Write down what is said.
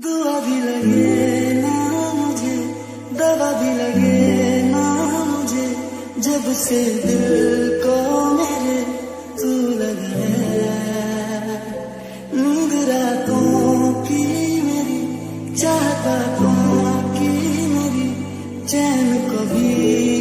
दुआ भी लगे ना मुझे, दवा भी लगे ना मुझे, जब से दिल को मेरे तू लगा है। नींद रातों की मेरी, चाहता की मेरी, चैन को भी